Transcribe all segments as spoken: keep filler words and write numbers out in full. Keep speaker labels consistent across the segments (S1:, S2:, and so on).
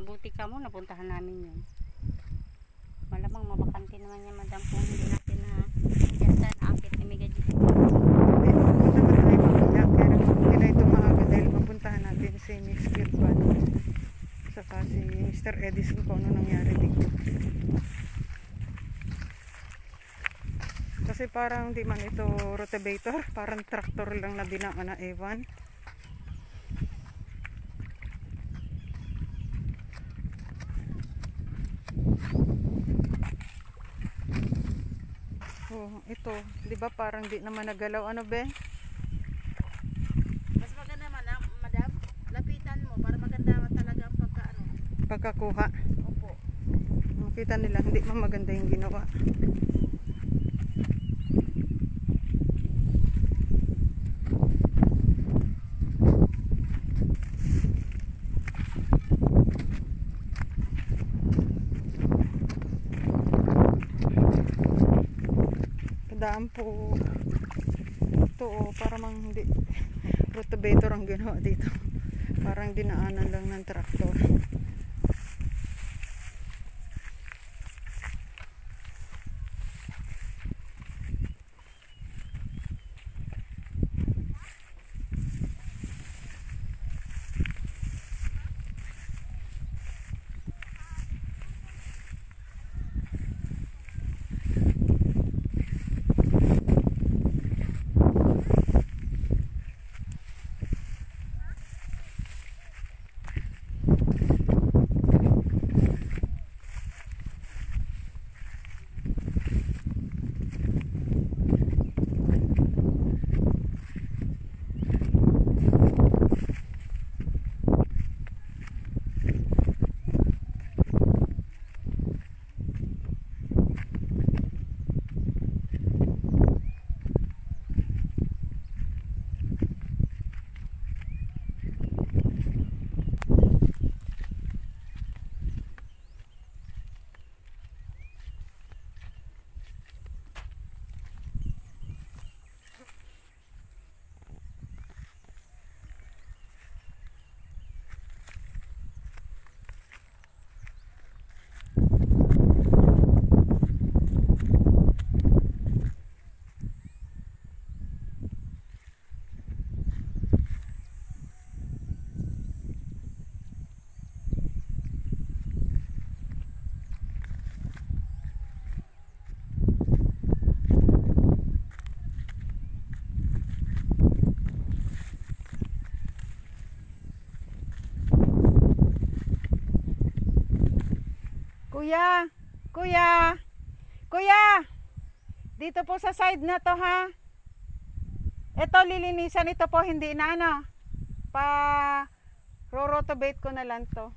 S1: buti ka mo, napuntahan namin yun. Malamang mabakante naman yan, madam, kung hindi natin na ganda na akit ni Mega G.
S2: Hindi, mapunta naman tayo mamaya. Kaya hindi na ito maaga dahil mapuntahan natin si Miss Kirpan. Saka si Mister Edison kung ano nangyari dito. Kasi parang di man ito rotavator, parang traktor lang na dinaan na ewan. Oh, ito, di ba parang di naman nagalaw, ano be?
S1: Mas maganda man, madam, lapitan mo para maganda talaga ang pagka ano.
S2: Pagkakuha.
S1: Opo.
S2: Makita nila hindi man maganda yung ginawa. Kadaan po ito, oh, para mang hindi rotavator ang ginawa dito, parang dinaanan lang ng traktor. Kuya, kuya, kuya, dito po sa side na to ha. Ito lilinisan, ito po hindi na ano, pa ro-rotovate ko na lang to.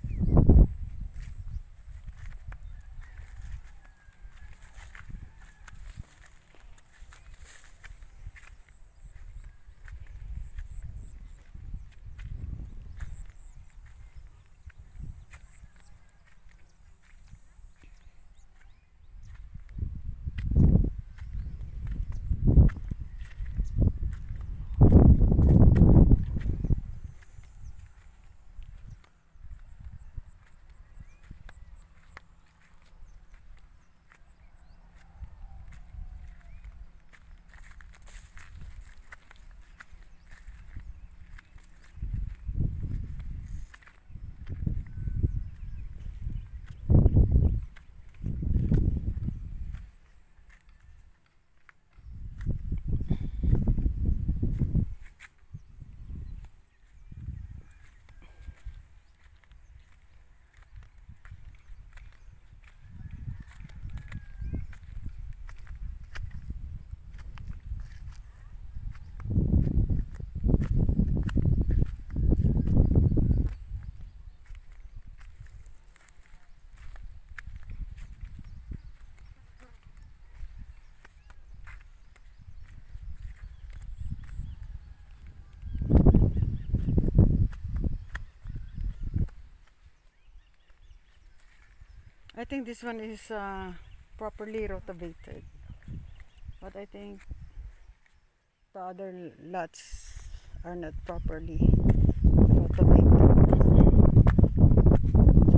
S2: I think this one is uh, properly rotavated, but I think the other lots are not properly rotavated.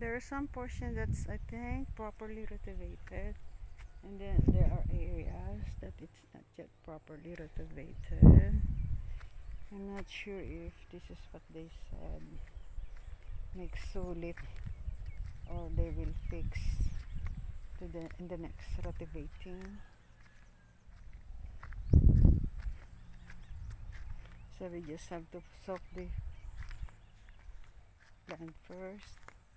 S2: There are some portion that's, I think, properly renovated, and then there are areas that it's not yet properly renovated. I'm not sure if this is what they said, make solid, or they will fix to the in the next renovating. So we just have to soak the plant first.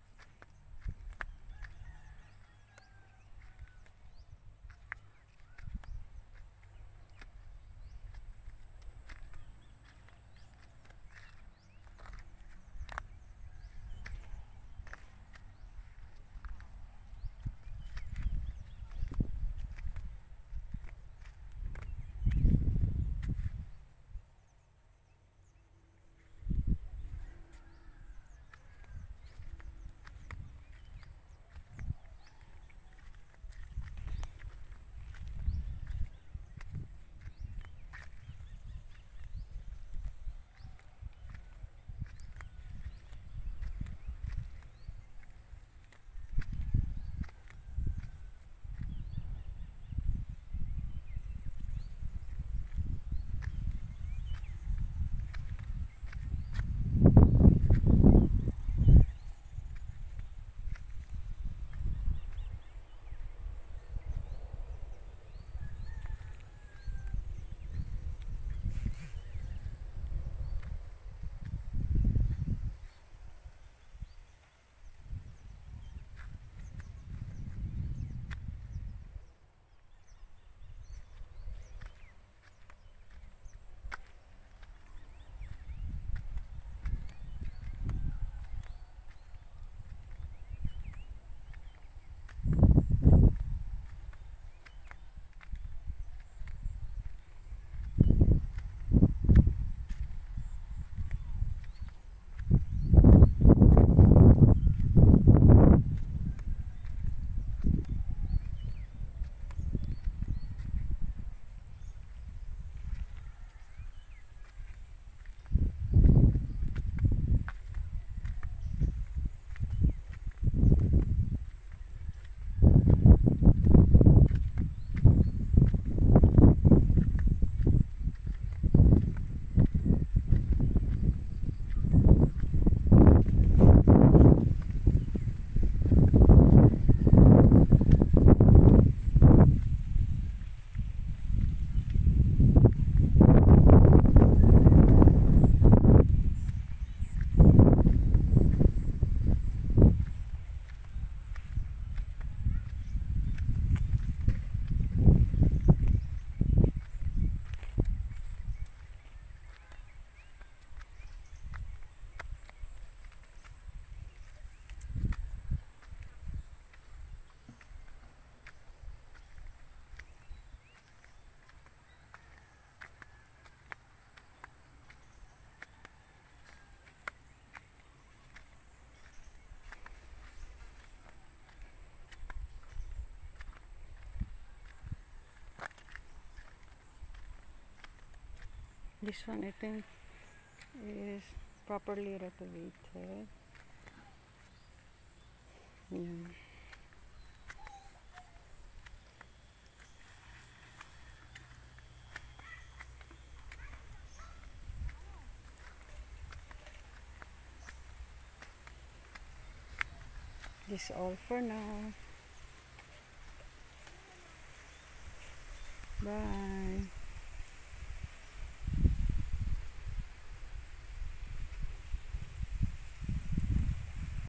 S2: This one, I think, is properly renovated. Yeah. This all for now. Bye.